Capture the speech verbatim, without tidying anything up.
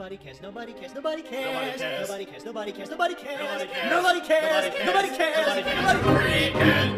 Nobody cares. Nobody cares. Nobody cares. cares. Nobody cares. Nobody cares. Nobody cares. Nobody cares. Nobody cares. Nobody cares. Nobody cares. Nobody cares. Nobody cares. Weekend